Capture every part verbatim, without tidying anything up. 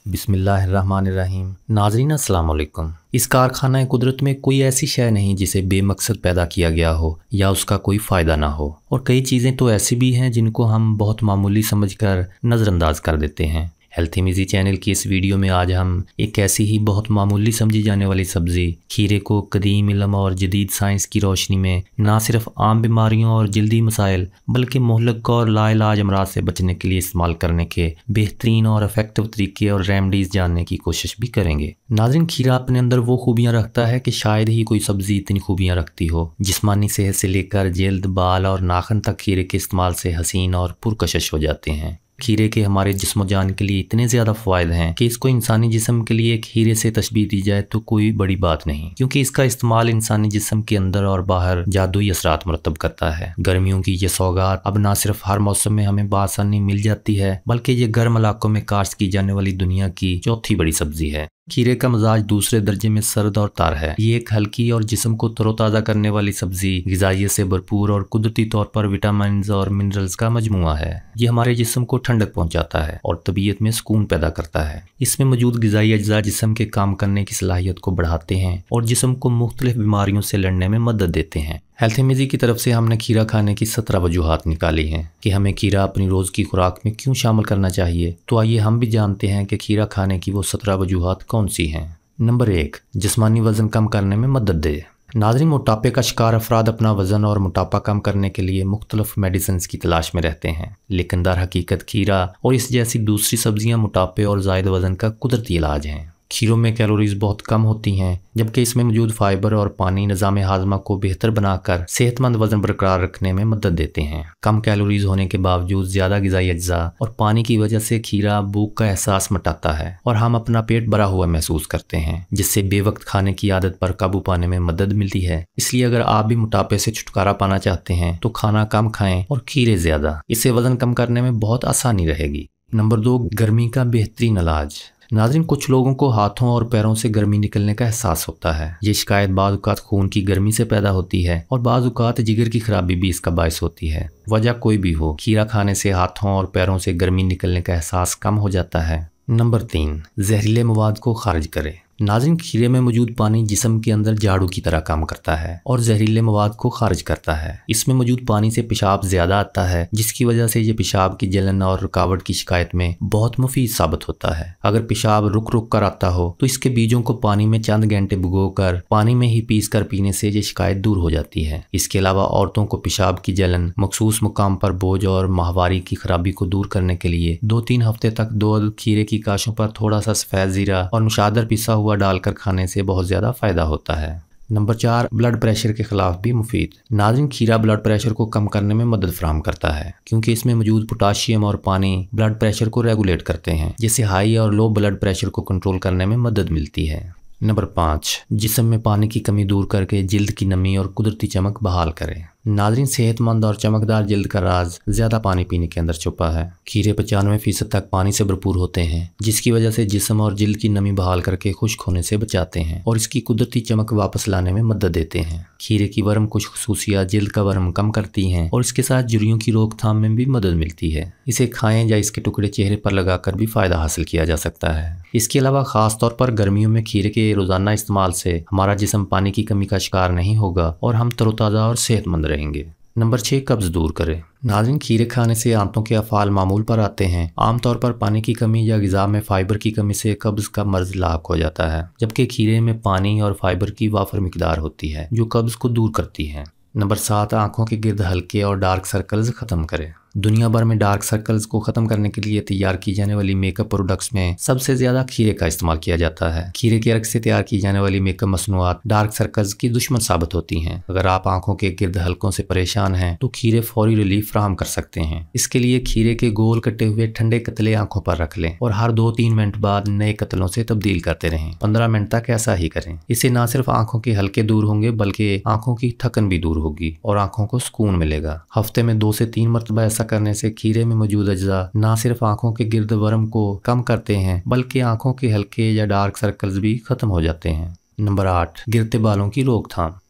बिस्मिल्लाहिर्रहमानिर्रहीम। नाज़रीन अस्सलाम वालेकुम। इस कारखाना कुदरत में कोई ऐसी शय नहीं जिसे बेमकसद पैदा किया गया हो या उसका कोई फ़ायदा ना हो, और कई चीज़ें तो ऐसी भी हैं जिनको हम बहुत मामूली समझकर नज़रअंदाज कर देते हैं। हेल्थमीज़ी चैनल की इस वीडियो में आज हम एक ऐसी ही बहुत मामूली समझी जाने वाली सब्ज़ी खीरे को कदीम इल्म और जदीद साइंस की रोशनी में ना सिर्फ आम बीमारियों और जल्दी मसाइल बल्कि मोहलक और लाइलाज अमराज से बचने के लिए इस्तेमाल करने के बेहतरीन और इफेक्टिव तरीके और रेमडीज़ जानने की कोशिश भी करेंगे। नाज़रीन, खीरा अपने अंदर वो खूबियाँ रखता है कि शायद ही कोई सब्ज़ी इतनी खूबियाँ रखती हो। जिस्मानी सेहत से लेकर जल्द, बाल और नाखन तक खीरे के इस्तेमाल से हसीन और पुरकशिश हो जाते हैं। खीरे के हमारे जिस्म जान के लिए इतने ज़्यादा फ़ायदे हैं कि इसको इंसानी जिस्म के लिए खीरे से तशबीह दी जाए तो कोई बड़ी बात नहीं, क्योंकि इसका इस्तेमाल इंसानी जिस्म के अंदर और बाहर जादुई असरात मुरतब करता है। गर्मियों की ये सौगात अब ना सिर्फ हर मौसम में हमें बासानी मिल जाती है, बल्कि ये गर्म इलाकों में काश्त की जाने वाली दुनिया की चौथी बड़ी सब्जी है। खीरे का मिजाज दूसरे दर्जे में सर्द और तार है। ये एक हल्की और जिस्म को तरोताज़ा करने वाली सब्जी, ग़िज़ाइयत से भरपूर और कुदरती तौर पर विटामिन और मिनरल्स का मजमुआ है। ये हमारे जिस्म को ठंडक पहुंचाता है और तबीयत में सुकून पैदा करता है। इसमें मौजूद ग़िज़ाई अज्जा जिस्म के काम करने की सलाहियत को बढ़ाते हैं और जिस्म को मुख्तलिफ बीमारियों से लड़ने में मदद देते हैं। हेल्थमीज़ी की तरफ से हमने खीरा खाने की सत्रह वजूहात निकाली हैं कि हमें खीरा अपनी रोज़ की खुराक में क्यों शामिल करना चाहिए। तो आइए हम भी जानते हैं कि खीरा खाने की वो सत्रह वजूहात कौन सी हैं। नंबर एक, जिस्मानी वज़न कम करने में मदद दे। नाज़रीन, मोटापे का शिकार अफराद अपना वज़न और मोटापा कम करने के लिए मुख्तलिफ मेडिसिन की तलाश में रहते हैं, लेकिन दर हकीकत खीरा और इस जैसी दूसरी सब्जियाँ मोटापे और ज़ायद वज़न का कुदरती इलाज हैं। खीरों में कैलोरीज बहुत कम होती हैं, जबकि इसमें मौजूद फाइबर और पानी निज़ाम हाजमा को बेहतर बनाकर सेहतमंद वजन बरकरार रखने में मदद देते हैं। कम कैलोरीज होने के बावजूद ज़्यादा ग़िज़ाई अज्जा और पानी की वजह से खीरा भूख का एहसास मिटाता है और हम अपना पेट भरा हुआ महसूस करते हैं, जिससे बेवक्त खाने की आदत पर काबू पाने में मदद मिलती है। इसलिए अगर आप भी मोटापे से छुटकारा पाना चाहते हैं तो खाना कम खाएं और खीरे ज़्यादा। इससे वज़न कम करने में बहुत आसानी रहेगी। नंबर दो, गर्मी का बेहतरीन इलाज। नाज़रीन, कुछ लोगों को हाथों और पैरों से गर्मी निकलने का एहसास होता है। ये शिकायत बाज़ औक़ात खून की गर्मी से पैदा होती है और बाज़ औक़ात जिगर की खराबी भी इसका बायस होती है। वजह कोई भी हो, खीरा खाने से हाथों और पैरों से गर्मी निकलने का एहसास कम हो जाता है। नंबर तीन, जहरीले मवाद को खारिज करे। नाज़रीन, खीरे में मौजूद पानी जिस्म के अंदर झाड़ू की तरह काम करता है और जहरीले मवाद को खारिज करता है। इसमें मौजूद पानी से पेशाब ज़्यादा आता है, जिसकी वजह से ये पेशाब की जलन और रुकावट की शिकायत में बहुत मुफीद साबित होता है। अगर पेशाब रुक रुक कर आता हो तो इसके बीजों को पानी में चंद घंटे भिगोकर पानी में ही पीस कर पीने से ये शिकायत दूर हो जाती है। इसके अलावा औरतों को पेशाब की जलन, मखसूस मुकाम पर बोझ और माहवारी की खराबी को दूर करने के लिए दो तीन हफ्ते तक दो अदद खीरे की काशों पर थोड़ा सा सफ़ेद ज़ीरा और मुशादर पिसा हुआ डालकर खाने से बहुत ज़्यादा फ़ायदा होता है। नंबर चार, ब्लड प्रेशर के खिलाफ भी मुफीद। नाज़रीन, खीरा ब्लड प्रेशर को कम करने में मदद फराहम करता है, क्योंकि इसमें मौजूद पोटाशियम और पानी ब्लड प्रेशर को रेगुलेट करते हैं, जिससे हाई और लो ब्लड प्रेशर को कंट्रोल करने में मदद मिलती है। नंबर पाँच, जिस्म में पानी की कमी दूर करके जिल्द की नमी और कुदरती चमक बहाल करें। नाज़रीन, सेहतमंद और चमकदार जिल्द का राज ज़्यादा पानी पीने के अंदर छुपा है। खीरे पचानवे फीसद तक पानी से भरपूर होते हैं, जिसकी वजह से जिस्म और जिल्द की नमी बहाल करके खुश्क होने से बचाते हैं और इसकी कुदरती चमक वापस लाने में मदद देते हैं। खीरे की वर्म कुछ खुसूसियात जिल्द का वर्म कम करती हैं और इसके साथ झुर्रियों की रोकथाम में भी मदद मिलती है। इसे खाएं या इसके टुकड़े चेहरे पर लगाकर भी फ़ायदा हासिल किया जा सकता है। इसके अलावा ख़ास तौर पर गर्मियों में खीरे के रोज़ाना इस्तेमाल से हमारा जिस्म पानी की कमी का शिकार नहीं होगा और हम तरोताज़ा और सेहतमंद रहेंगे। नंबर छः, कब्ज़ दूर करें। नाज़रीन, खीरे खाने से आंतों के अफ़ाल मामूल पर आते हैं। आमतौर पर पानी की कमी या ग़िज़ा में फ़ाइबर की कमी से कब्ज़ का मर्ज़ लाक हो जाता है, जबकि खीरे में पानी और फ़ाइबर की वाफर मिकदार होती है जो कब्ज़ को दूर करती है। नंबर सात, आँखों के गिर्द हल्के और डार्क सर्कल्स ख़त्म करें। दुनिया भर में डार्क सर्कल्स को ख़त्म करने के लिए तैयार की जाने वाली मेकअप प्रोडक्ट्स में सबसे ज़्यादा खीरे का इस्तेमाल किया जाता है। खीरे के अर्क से तैयार की जाने वाली मेकअप मसनूआत डार्क सर्कल्स की दुश्मन साबित होती हैं। अगर आप आंखों के गिर्द हल्कों से परेशान हैं तो खीरे फौरी रिलीफ फराहम कर सकते हैं। इसके लिए खीरे के गोल कटे हुए ठंडे कतले आंखों पर रख लें और हर दो तीन मिनट बाद नए कतलों से तब्दील करते रहें। पंद्रह मिनट तक ऐसा ही करें। इससे न सिर्फ आंखों के हल्के दूर होंगे बल्कि आंखों की थकन भी दूर होगी और आंखों को सुकून मिलेगा। हफ्ते में दो से तीन मरतबा ऐसा करने से खीरे में मौजूद अज्जा न सिर्फ आंखों के गिर्द वर्म को कम करते हैं बल्कि आंखों के हल्के या डार्क सर्कल्स भी खत्म हो जाते हैं। नंबर आठ, गिरते बालों की रोकथाम।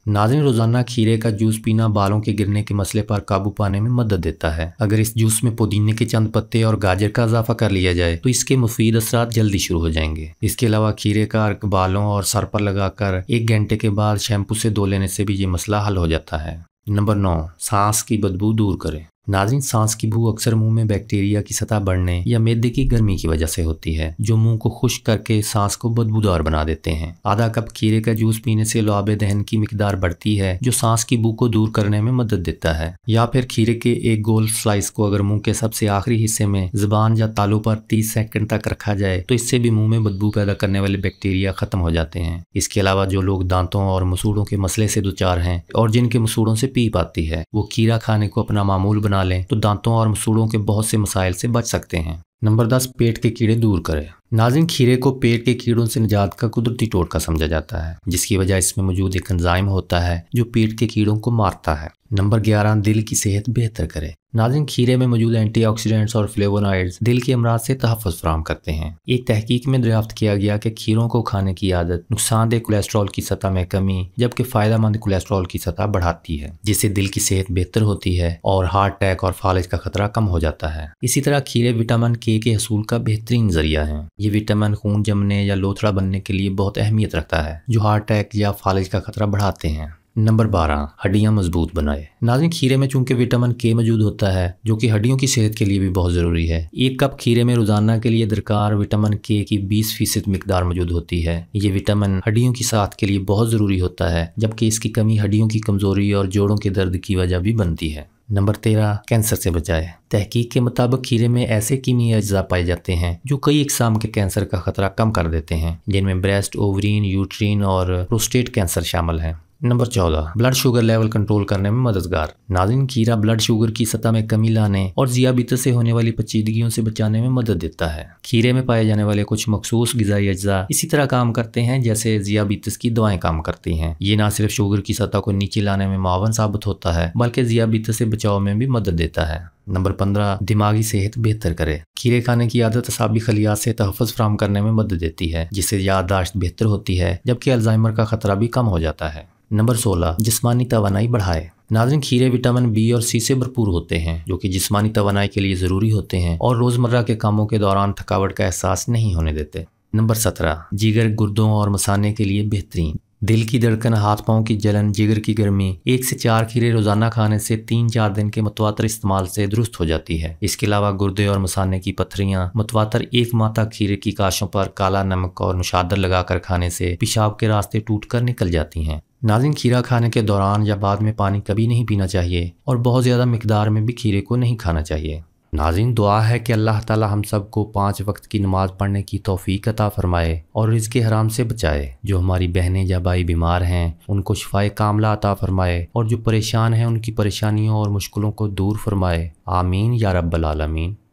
नाज़रीन, रोजाना खीरे का जूस पीना बालों के गिरने के मसले पर काबू पाने में मदद देता है। अगर इस जूस में पुदीने के चंद पत्ते और गाजर का इजाफा कर लिया जाए तो इसके मुफीद असरात जल्दी शुरू हो जाएंगे। इसके अलावा खीरे का अर्क बालों और सर पर लगाकर एक घंटे के बाद शैम्पू से धो लेने से भी ये मसला हल हो जाता है। नंबर नौ, सांस की बदबू दूर करें। नाज़रीन, सांस की बू अक्सर मुंह में बैक्टीरिया की सतह बढ़ने या मैदे की गर्मी की वजह से होती है, जो मुंह को खुश्क करके सांस को बदबूदार बना देते हैं। आधा कप खीरे का जूस पीने से लुआब दहन की मिकदार बढ़ती है, जो सांस की बू को दूर करने में मदद देता है। या फिर खीरे के एक गोल स्लाइस को अगर मुंह के सबसे आखिरी हिस्से में जुबान या तालू पर तीस सेकंड तक रखा जाए तो इससे भी मुंह में बदबू पैदा करने वाले बैक्टीरिया खत्म हो जाते हैं। इसके अलावा जो लोग दांतों और मसूड़ों के मसले से दुचार हैं और जिनके मसूड़ों से पीप आती है, वो खीरा खाने को अपना मामूल बना लें तो दांतों और मसूड़ों के बहुत से मसाइल से बच सकते हैं। नंबर दस, पेट के कीड़े दूर करें। नाज़रीन, खीरे को पेट के कीड़ों से निजात का कुदरती टोटका समझा जाता है, जिसकी वजह इसमें मौजूद एक एंजाइम होता है जो पेट के कीड़ों को मारता है। नंबर ग्यारह, दिल की सेहत बेहतर करे। नाज़रीन, खीरे में मौजूद एंटीऑक्सीडेंट्स और फ्लेवोनॉइड्स दिल के अमराज से तहफ़्फ़ुज़ फराहम करते हैं। एक तहकीक में दरियाफ्त किया गया कि खीरों को खाने की आदत नुकसानदेह कोलेस्ट्रॉल की सतह में कमी जबकि फ़ायदेमंद कोलेस्ट्रॉल की सतह बढ़ाती है, जिससे दिल की सेहत बेहतर होती है और हार्ट अटैक और फालिज का खतरा कम हो जाता है। इसी तरह खीरे विटामिन के के हसूल का बेहतरीन जरिया है। ये विटामिन खून जमने या लोथड़ा बनने के लिए बहुत अहमियत रखता है, जो हार्ट अटैक या फालिज का खतरा बढ़ाते हैं। नंबर बारह, हड्डियां मजबूत बनाए। नाज़रीन, खीरे में चूंकि विटामिन के मौजूद होता है जो कि हड्डियों की सेहत के लिए भी बहुत ज़रूरी है। एक कप खीरे में रोजाना के लिए दरकार विटामिन के की बीस फीसद मिकदार मौजूद होती है। ये विटामिन हड्डियों की सेहत के लिए बहुत ज़रूरी होता है, जबकि इसकी कमी हड्डियों की कमज़ोरी और जोड़ों के दर्द की वजह भी बनती है। नंबर तेरह, कैंसर से बचाए। तहकीक के मुताबिक खीरे में ऐसे कीमियाई अज्जा पाए जाते हैं जो कई इकसाम के कैंसर का खतरा कम कर देते हैं, जिनमें ब्रेस्ट, ओवरीन, यूट्रीन और प्रोस्टेट कैंसर शामिल हैं। नंबर चौदह, ब्लड शुगर लेवल कंट्रोल करने में मददगार। नाज़रीन, खीरा ब्लड शुगर की सतह में कमी लाने और ज़ियाबितस से होने वाली पेचीदगियों से बचाने में मदद देता है। खीरे में पाए जाने वाले कुछ मखसूस ग़िज़ाई अज्जा इसी तरह काम करते हैं जैसे ज़ियाबितस की दवाएं काम करती हैं। ये ना सिर्फ शुगर की सतह को नीचे लाने में मुआवन साबित होता है, बल्कि ज़ियाबितस से बचाव में भी मदद देता है। नंबर पंद्रह, दिमागी सेहत बेहतर करे। खीरे खाने की आदत असाबी खलियात से तहफ़्फ़ुज़ फराहम करने में मदद देती है, जिससे याददाश्त बेहतर होती है, जबकि अल्जाइमर का खतरा भी कम हो जाता है। नंबर सोलह, जिस्मानी तवानाई बढ़ाए। नाज़रीन, खीरे विटामिन बी और सी से भरपूर होते हैं, जो कि जिस्मानी तवानाई के लिए ज़रूरी होते हैं और रोज़मर्रा के कामों के दौरान थकावट का एहसास नहीं होने देते। नंबर सत्रह, जिगर, गुर्दों और मसाने के लिए बेहतरीन। दिल की धड़कन, हाथ पाँव की जलन, जिगर की गर्मी एक से चार खीरे रोजाना खाने से तीन चार दिन के मुतवातर इस्तेमाल से दुरुस्त हो जाती है। इसके अलावा गुर्दे और मसाने की पथरियां मुतवातर एक माह तक खीरे की काशों पर काला नमक और नुशादर लगाकर खाने से पेशाब के रास्ते टूट कर निकल जाती हैं। नाज़रीन, खीरा खाने के दौरान या बाद में पानी कभी नहीं पीना चाहिए और बहुत ज़्यादा मिकदार में भी खीरे को नहीं खाना चाहिए। नाज़रीन, दुआ है कि अल्लाह ताला हम सबको पाँच वक्त की नमाज पढ़ने की तौफीक अता फरमाए और रिज़्क़ हराम से बचाए। जो हमारी बहनें या भाई बीमार हैं उनको शिफाए कामला अता फरमाए और जो परेशान हैं उनकी परेशानियों और मुश्किलों को दूर फरमाए। आमीन या रब्बल आलमीन।